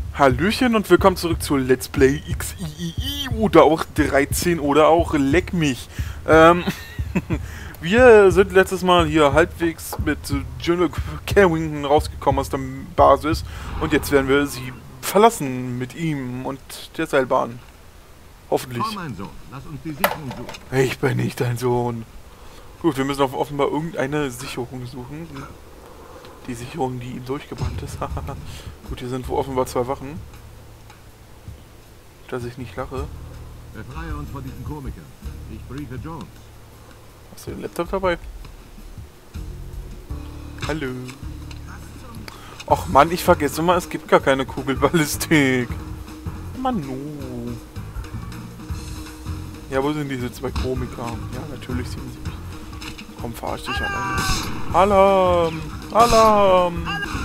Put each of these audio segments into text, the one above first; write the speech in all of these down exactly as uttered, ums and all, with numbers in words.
Hallöchen und willkommen zurück zu Let's Play X I I I oder auch dreizehn oder auch Leck mich. Ähm, wir sind letztes Mal hier halbwegs mit General Carrington rausgekommen aus der Basis und jetzt werden wir sie verlassen mit ihm und der Seilbahn. Hoffentlich. Komm, mein Sohn, lass uns die Sicherung suchen. Ich bin nicht dein Sohn. Gut, wir müssen auf offenbar irgendeine Sicherung suchen. Die Sicherung, die ihm durchgebrannt ist. Gut, hier sind offenbar zwei Wachen. Dass ich nicht lache. Befreie uns von diesen Komikern. Ich briefe Jones. Hast du den Laptop dabei? Hallo. Och Mann, ich vergesse immer, es gibt gar keine Kugelballistik. Manu. Ja, wo sind diese zwei Komiker? Ja, natürlich sind sie. Komm, verarsch dich alleine. Alarm! Alarm!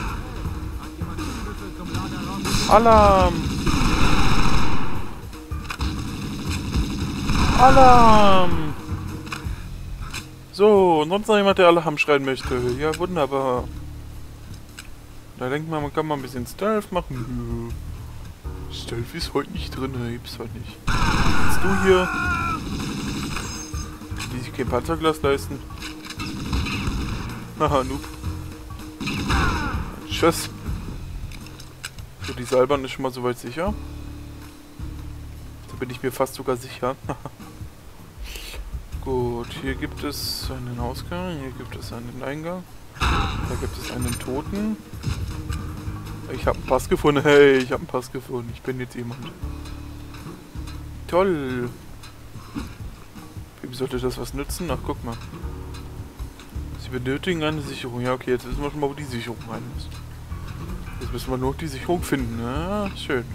Alarm! Alarm! So, und sonst noch jemand, der Alarm schreien möchte. Ja, wunderbar. Da denkt man, man kann mal ein bisschen Stealth machen. Nö. Stealth ist heute nicht drin, gibt's heute nicht. Bist du hier? Die sich kein Panzerglas leisten. Haha, noob. Tschüss. So, die Seilbahn ist schon mal soweit sicher. Da bin ich mir fast sogar sicher. Gut, hier gibt es einen Ausgang, hier gibt es einen Eingang. Da gibt es einen Toten. Ich habe einen Pass gefunden. Hey, ich habe einen Pass gefunden. Ich bin jetzt jemand. Toll. Wem sollte das was nützen? Ach, guck mal. Sie benötigen eine Sicherung. Ja, okay, jetzt wissen wir schon mal, wo die Sicherung rein muss. Jetzt müssen wir nur die Sicherung finden. Ja, schön.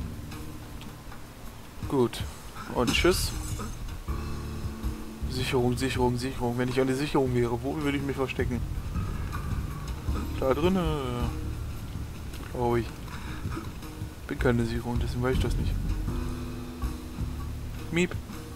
Gut. Und tschüss. Sicherung, Sicherung, Sicherung. Wenn ich eine Sicherung wäre, wo würde ich mich verstecken? Da drinnen. Glaube ich. Bin keine Sicherung, deswegen weiß ich das nicht. Miep.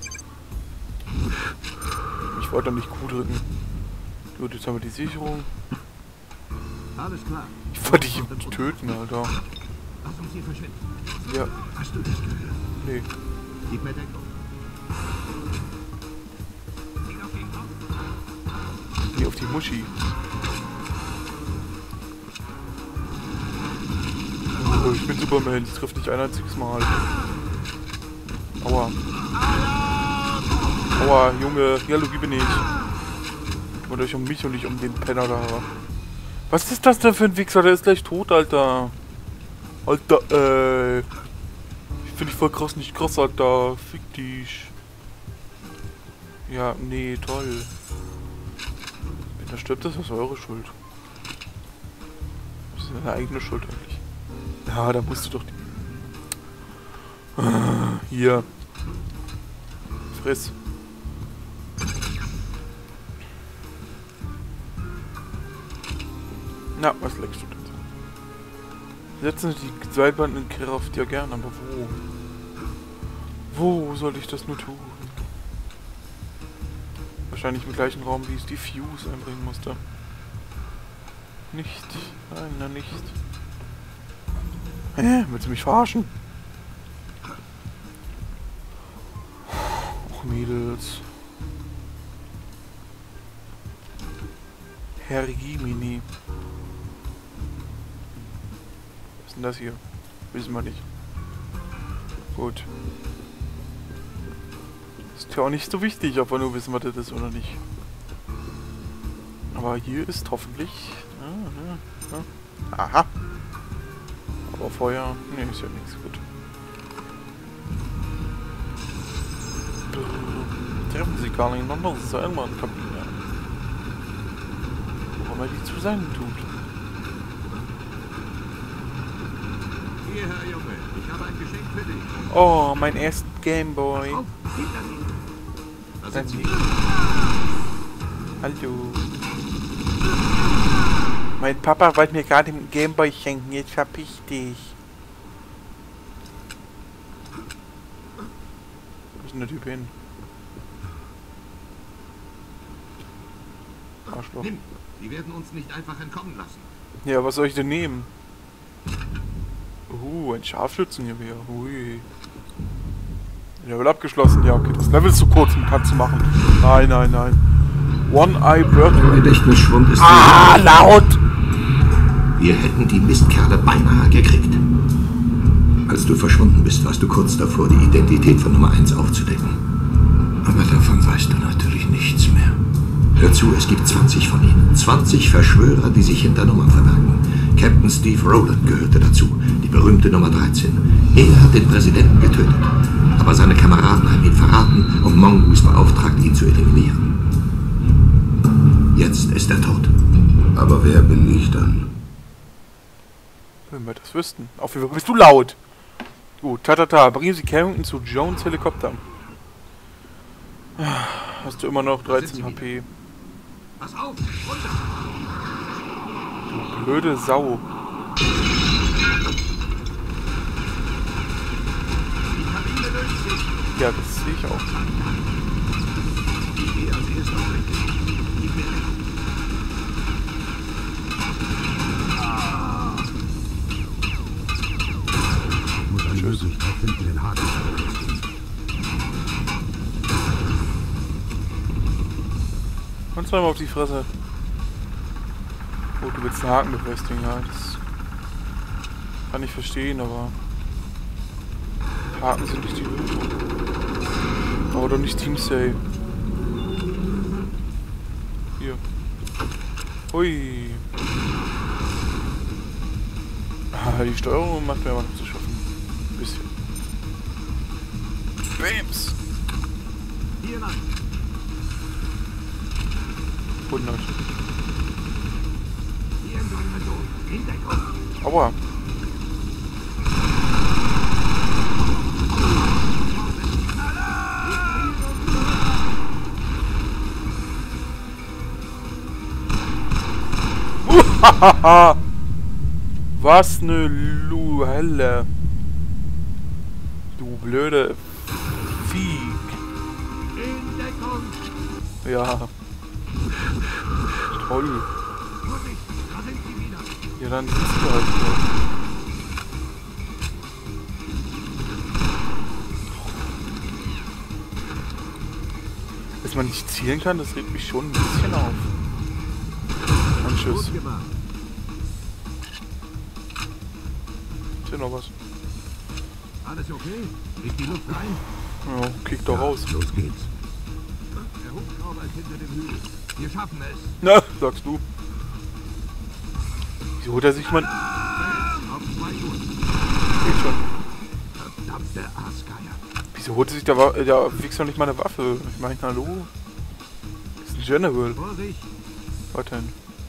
Ich wollte doch nicht Q drücken. Gut, jetzt haben wir die Sicherung. Alles klar. Ich wollte dich töten, Alter. Lass uns hier verschwinden. Ja. Hast du das gehört? Nee. Gib mir Deckung. Geh auf die Muschi. Oh, ich bin Superman, ich treffe nicht ein einziges Mal. Aua. Aua, Junge. Ja, Logi bin ich. Kümmert euch um mich und nicht um den Penner da. Was ist das denn für ein Wichser? Der ist gleich tot, Alter. Alter, äh. Ich finde ich voll krass, nicht krass, Alter. Fick dich. Ja, nee, toll. Wenn er stirbt, ist das eure Schuld. Das ist deine eigene Schuld eigentlich. Ja, da musst du doch die... Ah, hier. Friss. Na, was leckst du denn? Setzen Sie die Seilbahn in Kraft. Ja, gern, aber wo? Wo soll ich das nur tun? Wahrscheinlich im gleichen Raum, wie ich die Fuse einbringen musste. Nicht. Nein, na nicht. Hä? Willst du mich verarschen? Och, Mädels. Herr Jimini. Was ist denn das hier? Wissen wir nicht. Gut. Ist ja auch nicht so wichtig, ob wir nur wissen, was das ist oder nicht. Aber hier ist hoffentlich... Ah, ja, ja. Aha. Aber Feuer... Ne, ist ja nichts. Gut. Treffen Sie gar nicht in einer Seilbahnkabine. Wo immer die zu sein tut. Hier, Herr Junge, ich habe ein Geschenk für dich. Oh, mein erster Gameboy. Auf, gib das ihm. Da sind Sie. Hallo. Mein Papa wollte mir gerade einen Gameboy schenken, jetzt verpiss dich. Wo ist denn der Typ hin? Arschloch. Nimm, die werden uns nicht einfach entkommen lassen. Ja, was soll ich denn nehmen? Uh. Uh, ein Scharfschützengewehr. Ui. Level abgeschlossen. Ja, okay, das Level ist zu kurz, um Cut zu machen. Nein, nein, nein. One-Eye-Bird. Der Gedächtnisschwund ist... Ah, laut! Wir hätten die Mistkerle beinahe gekriegt. Als du verschwunden bist, warst du kurz davor, die Identität von Nummer eins aufzudecken. Aber davon weißt du natürlich nichts mehr. Hör zu, es gibt zwanzig von ihnen. zwanzig Verschwörer, die sich hinter Nummern verbergen. Captain Steve Rowland gehörte dazu, die berühmte Nummer dreizehn. Er hat den Präsidenten getötet. Aber seine Kameraden haben ihn verraten und Mongoose beauftragt, ihn zu eliminieren. Jetzt ist er tot. Aber wer bin ich dann? Wenn wir das wüssten. Auf jeden Fall bist du laut. Gut, tatata. Bringen Sie Carrington zu Jones Helikopter. Hast du immer noch dreizehn H P. Pass auf, runter! Du blöde Sau. Die Kabine löst sich. Ja, das sehe ich auch. Ich gehe als erster weg. Gib mir Deckung. Ich muss eine Möglichkeit finden, den Haken zu lösen. Und zweimal auf die Fresse. Oh, du willst einen Haken befestigen, ja. Das kann ich verstehen, aber Haken sind nicht die Lösung. Aber doch nicht Team Save. Hier. Hui. Ah, die Steuerung macht mir aber noch zu schaffen. Ein bisschen. Bams! Hier lang. hundert. Hier in deiner Zone. In Deckung. Aua. Uhahaha. Was ne Luhelle. Du blöde Vieh. In Deckung. Ja. Toll. Vorsicht, da sind sie wieder. Ja, dann sind sie halt wieder. Dass man nicht zielen kann, das regt mich schon ein bisschen auf. Ein Schuss. Gut gemacht. Ist hier noch was? Alles okay? Kriegt die Luft rein? Ja, kick doch raus. Los geht's. Der Hubschrauber ist hinter dem Hügel. Wir schaffen es. Na, sagst du. Wieso holt er sich man... Auf zwei Uhr. Geht schon. Verdammte Aasgeier. Wieso holt er sich der, Wa der Wichser nicht mal eine Waffe? Ich meine, hallo? Das ist ein General. Vorsicht. Weiterhin.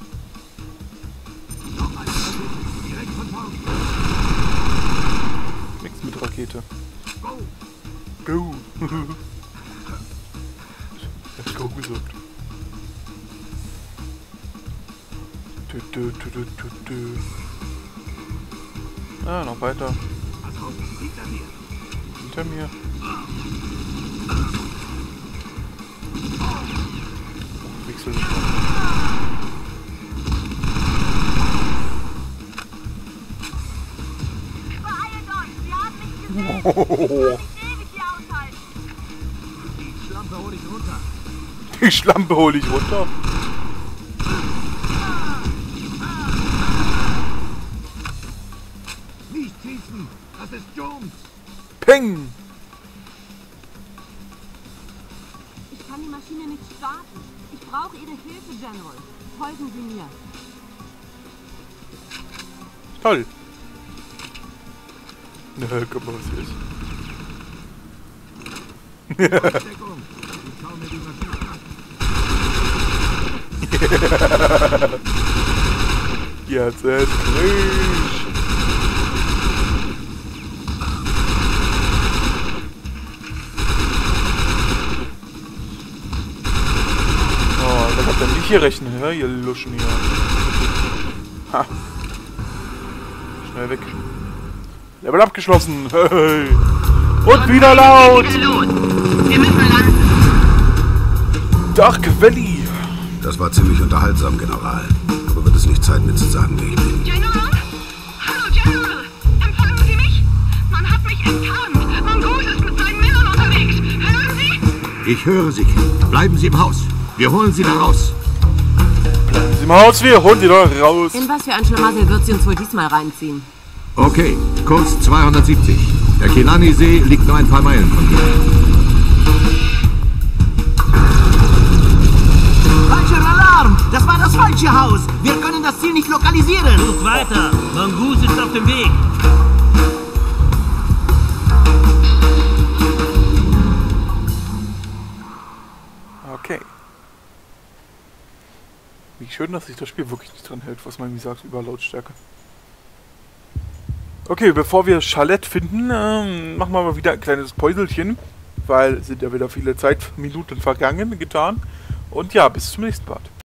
Noch ein Versuch. Direkt von vorn. Nichts mit Rakete. Go. Go! Er hat Go gesagt. Dü, dü, dü, dü, dü, dü. Ah, noch weiter. Pass auf, hinter mir. Hinter mir. Oh, Wechsel nicht mehr. Beeilt euch, wir haben mich gesehen. Ich kann nicht ewig hier aushalten. Die Schlampe hol ich runter. Die Schlampe hol ich runter. Nicht schießen. Das ist Jones. Peng! Ich kann die Maschine nicht starten. Ich brauche Ihre Hilfe, General. Folgen Sie mir. Toll. Na, guck mal, was hier ist. Deckung. Ich schau mir die Maschine an. Jetzt ist frisch. Oh, da habt ihr nicht hier rechnen, hä? Ihr Luschen hier. Ha. Schnell weg. Level abgeschlossen. Hey. Und wieder laut. Wir müssen landen. Dark Valley. Das war ziemlich unterhaltsam, General. Aber wird es nicht Zeit, mir zu sagen, wer ich bin? General? Hallo, General. Empfangen Sie mich? Ich höre Sie. Bleiben Sie im Haus. Wir holen Sie da raus. Bleiben Sie im Haus, wir holen Sie da raus. In was für ein Schlamassel wird sie uns wohl diesmal reinziehen? Okay, Kurs zweihundertsiebzig. Der Kilani-See liegt nur ein paar Meilen von hier. Falscher Alarm! Das war das falsche Haus! Wir können das Ziel nicht lokalisieren! Sucht weiter! Mongoose ist auf dem Weg! Okay. Wie schön, dass sich das Spiel wirklich nicht dran hält, was man irgendwie sagt über Lautstärke. Okay, bevor wir Charlotte finden, ähm, machen wir mal wieder ein kleines Päuselchen, weil sind ja wieder viele Zeitminuten vergangen, getan. Und ja, bis zum nächsten Part.